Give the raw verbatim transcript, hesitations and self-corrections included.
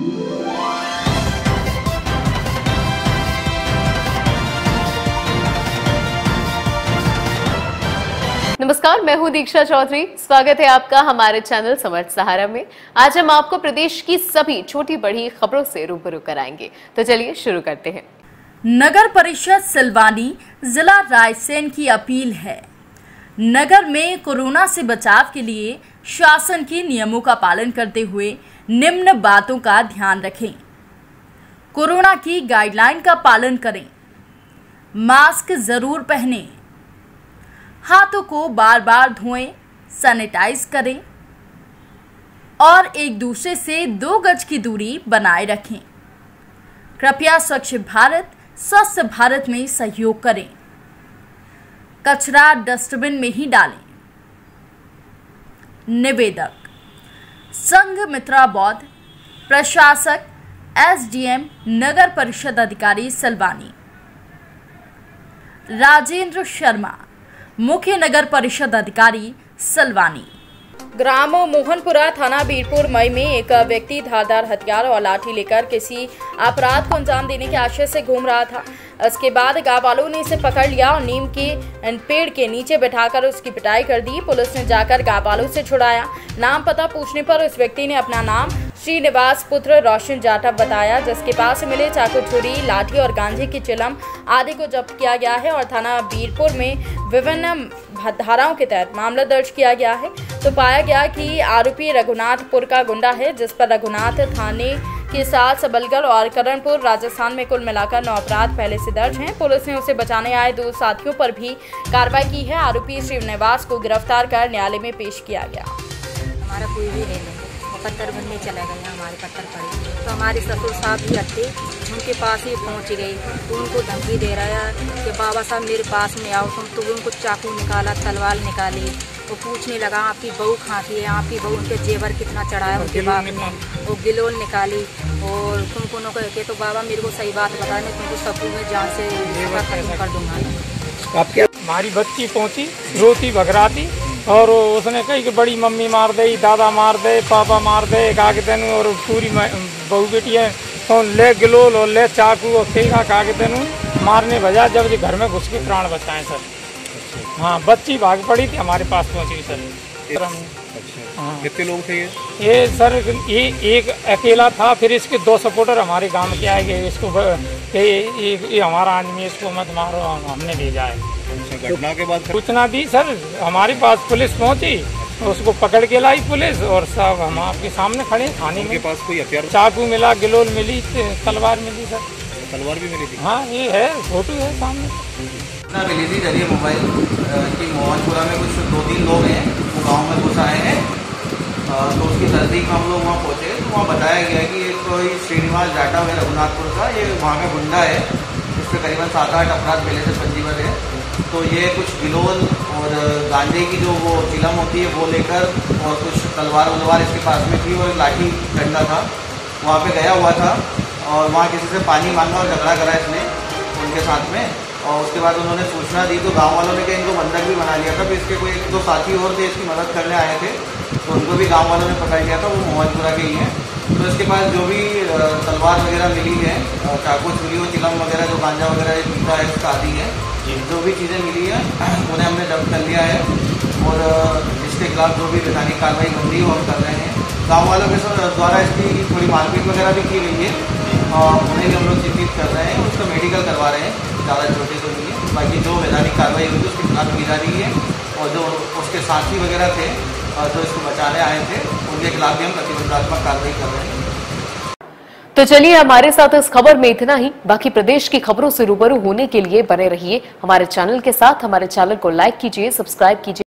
नमस्कार, मैं हूं दीक्षा चौधरी। स्वागत है आपका हमारे चैनल समर्थ सहारा में। आज हम आपको प्रदेश की सभी छोटी बड़ी खबरों से रूबरू कराएंगे, तो चलिए शुरू करते हैं। नगर परिषद सिलवानी जिला रायसेन की अपील है, नगर में कोरोना से बचाव के लिए शासन के नियमों का पालन करते हुए निम्न बातों का ध्यान रखें। कोरोना की गाइडलाइन का पालन करें, मास्क जरूर पहनें, हाथों को बार बार धोएं, सैनिटाइज करें और एक दूसरे से दो गज की दूरी बनाए रखें। कृपया स्वच्छ भारत स्वस्थ भारत में सहयोग करें, कचरा डस्टबिन में ही डालें। निवेदक संघ मित्रा बौद्ध, प्रशासक एसडीएम नगर परिषद अधिकारी सिलवानी। राजेंद्र शर्मा, मुख्य नगर परिषद अधिकारी सिलवानी। ग्राम मोहनपुरा थाना बीरपुर मई में एक व्यक्ति धारदार हथियार और लाठी लेकर किसी अपराध को अंजाम देने के आशय से घूम रहा था। इसके बाद गांव वालों ने इसे पकड़ लिया और नीम के पेड़ के नीचे बैठाकर उसकी पिटाई कर दी। पुलिस ने जाकर गांव वालों से छुड़ाया। नाम पता पूछने पर उस व्यक्ति ने अपना नाम श्रीनिवास पुत्र रोशन जाटव बताया, जिसके पास मिले चाकू, छुरी, लाठी और गांजे की चिलम आदि को जब्त किया गया है और थाना बीरपुर में विभिन्न धाराओं के तहत मामला दर्ज किया गया है। तो पाया गया कि आरोपी रघुनाथपुर का गुंडा है, जिस पर रघुनाथ थाने के साथ सबलगढ़ और करणपुर राजस्थान में कुल मिलाकर नौ अपराध पहले से दर्ज हैं। पुलिस ने उसे बचाने आए दो साथियों पर भी कार्रवाई की है। आरोपी श्रीनिवास को गिरफ्तार कर न्यायालय में पेश किया गया। हमारा कोई भी नहीं है, पत्थर बनने चले गए, हमारे पत्थर पड़े तो हमारे ससुर साहब भी हत्ते उनके पास ही पहुंच गई। तो उनको धमकी दे रहा है कि बाबा साहब मेरे पास में आओ तुम। तो उनको चाकू निकाला, तलवार निकाली। वो पूछने लगा आपकी बहू कहाँ की है, आपकी बहू, उनके जेवर कितना चढ़ाया उनके बाप ने। वो गिलोल निकाली और तुम को कहते तो बाबा मेरे को सही बात बता, मैं तुमको सबू में जान से खत्म कर दूंगा। आपके हमारी बच्ची पहुंची रोती भगराती और उसने कही कि बड़ी मम्मी मार दे, दादा मार दे, पापा मार दे, कागतन और पूरी बहू बेटी है तो ले गिलोल और ले चाकू और फेंका कागतन मारने बजा। जब ये घर में घुस के प्राण बचाएं सर। हाँ, बच्ची भाग पड़ी थी, हमारे पास पहुंची सर। अच्छा, हाँ। कितने लोग थे ये? ये सर ये एक अकेला था, फिर इसके दो सपोर्टर हमारे गांव के आए गए। इसको ये, ये, ये हमारा आदमी, इसको मत मारो, हमने भेजा है। घटना के बाद सूचना दी सर, हमारे पास पुलिस पहुंची, उसको पकड़ के लाई पुलिस और सब हम आपके सामने खड़े थाने में। पास कोई हथियार? चाकू मिला, गिलोल मिली, तलवार मिली सर। तलवार भी मिली थी? हाँ, ये है, फोटो है सामने। सूचना मिली थी जरिए मोबाइल कि मोहनपुरा में कुछ दो तीन लोग हैं वो गांव में घुस आए हैं। तो उसकी तस्दीक में हम लोग वहाँ पहुँचे तो वहाँ बताया गया कि एक कोई श्रीनिवास जाटव है रघुनाथपुर का, ये वहाँ का गुंडा है। इस पर करीबन सात आठ अपराध पहले से पंजीबद्ध है। तो ये कुछ गिलोल और गांजे की जो वो चिलम होती है वो लेकर और कुछ तलवार वलवार इसके पास में थी और लाठी डंडा था, वहाँ पे गया हुआ था और वहाँ किसी से पानी मांगा और झगड़ा करा इसने उनके साथ में। और उसके बाद उन्होंने सूचना दी तो गांव वालों ने कहा इनको बंधक भी बना लिया था। तो इसके कोई एक दो साथी और थे इसकी मदद करने आए थे, तो उनको भी गांव वालों ने पकड़ लिया था, वो मोहनपुरा के ही हैं। तो इसके पास जो भी तलवार वगैरह मिली है, चाकू, छुरी और चिलम वगैरह, जो गांजा वगैरह पीता है इसका आदि है, जो भी चीज़ें मिली है उन्हें हमने जब्त कर लिया है और इसके खिलाफ जो भी वैधानिक कार्रवाई बनती है वो हम कर रहे हैं। गाँव वालों के द्वारा इसकी थोड़ी मारपीट वगैरह भी की गई है और उन्हें भी हम लोग चिन्हित कर रहे हैं, उसका मेडिकल करवा रहे हैं, ज़्यादा छोटे को नहीं है। बाकी जो वैधानिक कार्रवाई हुई उसके खिलाफ की जा रही है और जो उसके साथी वगैरह थे और जो इसको बचाने आए थे उनके खिलाफ भी हम प्रतिबंधात्मक कार्रवाई कर रहे हैं। तो चलिए, हमारे साथ इस खबर में इतना ही। बाकी प्रदेश की खबरों से रूबरू होने के लिए बने रहिए हमारे चैनल के साथ। हमारे चैनल को लाइक कीजिए, सब्सक्राइब कीजिए।